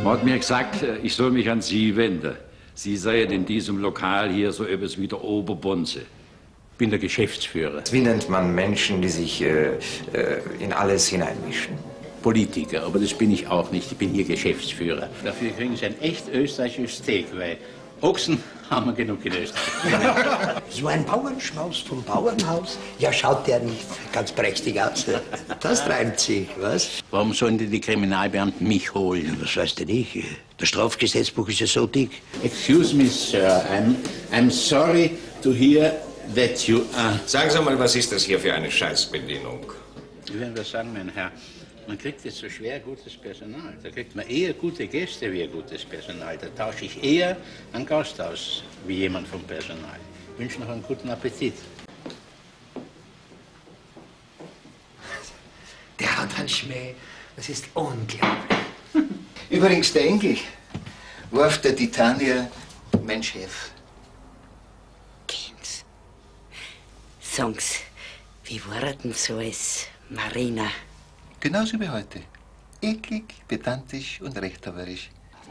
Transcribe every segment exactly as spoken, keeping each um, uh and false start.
Man hat mir gesagt, ich soll mich an Sie wenden. Sie seien in diesem Lokal hier so etwas wie der Oberbonze. Ich bin der Geschäftsführer. Wie nennt man Menschen, die sich äh, äh, in alles hineinmischen? Politiker, aber das bin ich auch nicht. Ich bin hier Geschäftsführer. Dafür kriegen Sie ein echt österreichisches Steak, weil Ochsen haben wir genug in Österreich. So ein Bauernschmaus vom Bauernhaus? Ja, schaut der nicht ganz prächtig aus? Das reimt sich, was? Warum sollen die, die Kriminalbeamten mich holen? Was weiß denn ich? Das Strafgesetzbuch ist ja so dick. Excuse me, Sir. I'm, I'm sorry to hear that you are... Sagen Sie mal, was ist das hier für eine Scheißbedienung? Ich will was sagen, mein Herr. Man kriegt jetzt so schwer gutes Personal. Da kriegt man eher gute Gäste wie gutes Personal. Da tausche ich eher einen Gast aus wie jemand vom Personal. Ich wünsche noch einen guten Appetit. Der hat einen Schmäh. Das ist unglaublich. Übrigens, der Engel warf der Titanier mein Chef. Kenn's. Sagen's, wie war denn so als Marina? Genauso wie heute. Eklig, pedantisch und rechthaberisch.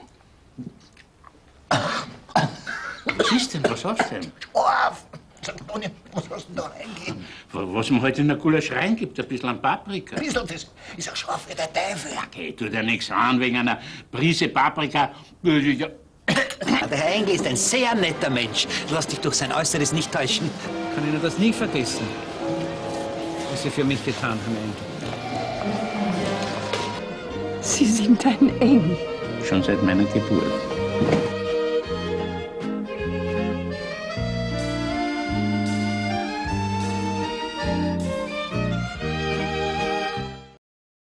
Was ist denn? Was hast du denn? Scharf! Sag Toni, was hast du denn da reingegeben? Was man heute in der Gulasch reingibt, ein bisschen an Paprika. Bissl, das ist ja scharf wie der Teufel. Okay, tu dir nichts an wegen einer Prise Paprika. Ja. Der Herr Engel ist ein sehr netter Mensch. Lass dich durch sein Äußeres nicht täuschen. Ich kann Ihnen das nie vergessen, was Sie für mich getan haben, Engel. Sie sind ein Engel. Schon seit meiner Geburt.